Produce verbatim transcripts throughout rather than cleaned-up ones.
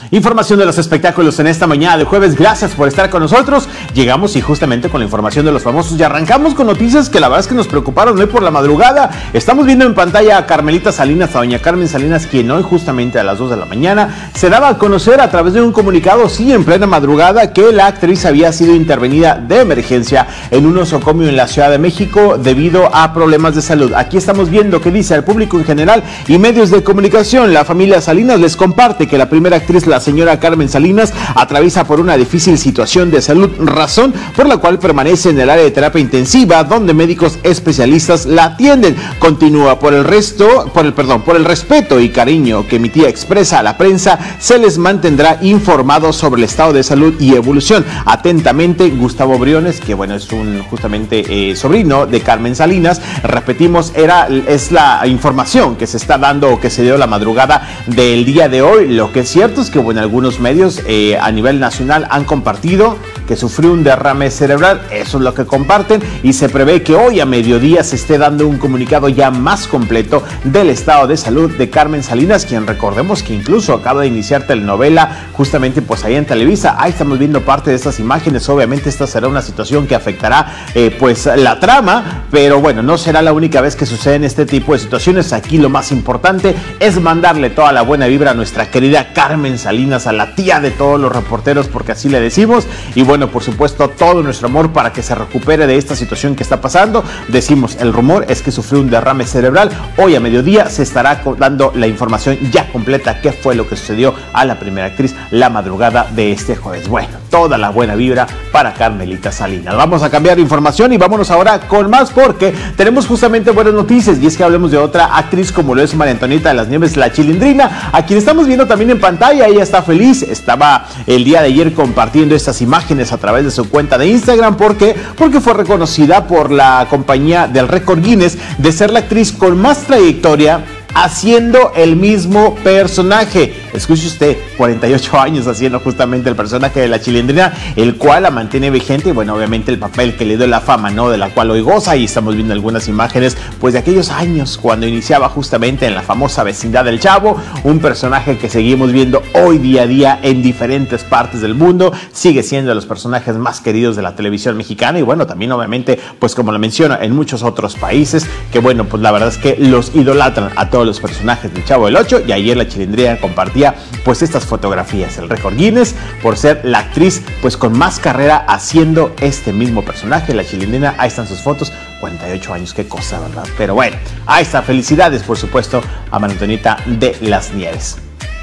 Información de los espectáculos en esta mañana de jueves. Gracias por estar con nosotros. Llegamos y justamente con la información de los famosos y arrancamos con noticias que la verdad es que nos preocuparon hoy por la madrugada. Estamos viendo en pantalla a Carmelita Salinas, a doña Carmen Salinas, quien hoy justamente a las dos de la mañana se daba a conocer a través de un comunicado, sí, en plena madrugada, que la actriz había sido intervenida de emergencia en un nosocomio en la Ciudad de México debido a problemas de salud. Aquí estamos viendo que dice al público en general y medios de comunicación. La familia Salinas les comparte que la primera actriz, la señora Carmen Salinas, atraviesa por una difícil situación de salud, razón por la cual permanece en el área de terapia intensiva, donde médicos especialistas la atienden. Continúa por el resto, por el perdón, por el respeto y cariño que mi tía expresa a la prensa, se les mantendrá informados sobre el estado de salud y evolución. Atentamente, Gustavo Briones, que bueno, es un justamente eh, sobrino de Carmen Salinas. Repetimos, era es la información que se está dando o que se dio la madrugada del día de hoy. Lo que es cierto es que bueno, algunos medios eh, a nivel nacional han compartido que sufrió un derrame cerebral. Eso es lo que comparten y se prevé que hoy a mediodía se esté dando un comunicado ya más completo del estado de salud de Carmen Salinas, quien recordemos que incluso acaba de iniciar telenovela justamente pues ahí en Televisa. Ahí estamos viendo parte de estas imágenes. Obviamente esta será una situación que afectará eh, pues la trama, pero bueno, no será la única vez que suceden este tipo de situaciones. Aquí lo más importante es mandarle toda la buena vibra a nuestra querida Carmen Salinas, a la tía de todos los reporteros, porque así le decimos, y bueno, por supuesto todo nuestro amor para que se recupere de esta situación que está pasando. Decimos, el rumor es que sufrió un derrame cerebral. Hoy a mediodía se estará dando la información ya completa, qué fue lo que sucedió a la primera actriz la madrugada de este jueves. Bueno, toda la buena vibra para Carmelita Salinas. Vamos a cambiar de información y vámonos ahora con más, porque tenemos justamente buenas noticias, y es que hablemos de otra actriz como lo es María Antonieta de las Nieves, la Chilindrina, a quien estamos viendo también en pantalla. Ella está feliz, estaba el día de ayer compartiendo estas imágenes a través de su cuenta de Instagram. ¿Por qué? Porque fue reconocida por la compañía del récord Guinness de ser la actriz con más trayectoria haciendo el mismo personaje. Escuche usted, cuarenta y ocho años haciendo justamente el personaje de la Chilindrina, el cual la mantiene vigente y bueno, obviamente el papel que le dio la fama, ¿no? De la cual hoy goza, y estamos viendo algunas imágenes pues de aquellos años cuando iniciaba justamente en la famosa Vecindad del Chavo, un personaje que seguimos viendo hoy día a día en diferentes partes del mundo. Sigue siendo de los personajes más queridos de la televisión mexicana y bueno, también obviamente pues como lo menciona en muchos otros países, que bueno, pues la verdad es que los idolatran a todos los personajes del Chavo del Ocho. Y ayer la Chilindrina compartía pues estas fotografías, el récord Guinness por ser la actriz pues con más carrera haciendo este mismo personaje, la Chilindrina. Ahí están sus fotos, cuarenta y ocho años, qué cosa, ¿verdad? Pero bueno, ahí está, felicidades por supuesto a María Antonieta de las Nieves.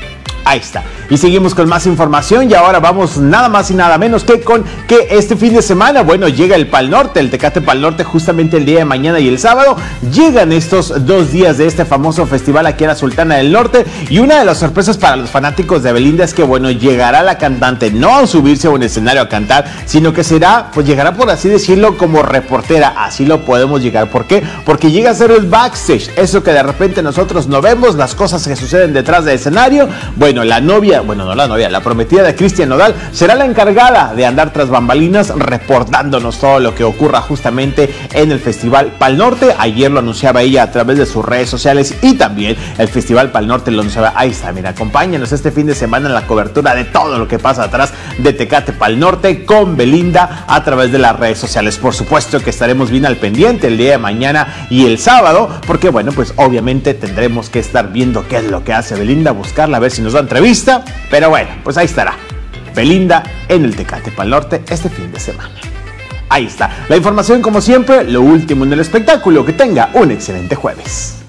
Ahí está. Y seguimos con más información y ahora vamos nada más y nada menos que con que este fin de semana, bueno, llega el Pal Norte, el Tecate Pal Norte, justamente el día de mañana y el sábado. Llegan estos dos días de este famoso festival aquí en la Sultana del Norte, y una de las sorpresas para los fanáticos de Belinda es que, bueno, llegará la cantante no a subirse a un escenario a cantar, sino que será, pues llegará por así decirlo como reportera. Así lo podemos llegar. ¿Por qué? Porque llega a ser el backstage, eso que de repente nosotros no vemos, las cosas que suceden detrás del escenario. Bueno, la novia, bueno, no la novia, la prometida de Cristian Nodal será la encargada de andar tras bambalinas reportándonos todo lo que ocurra justamente en el Festival Pal Norte. Ayer lo anunciaba ella a través de sus redes sociales y también el Festival Pal Norte lo anunciaba. Ahí está, mira, acompáñanos este fin de semana en la cobertura de todo lo que pasa atrás de Tecate Pal Norte con Belinda a través de las redes sociales. Por supuesto que estaremos bien al pendiente el día de mañana y el sábado, porque bueno, pues obviamente tendremos que estar viendo qué es lo que hace Belinda, buscarla, a ver si nos da entrevista. Pero bueno, pues ahí estará Belinda en el Tecate Pal Norte este fin de semana. Ahí está la información, como siempre, lo último en el espectáculo. Que tenga un excelente jueves.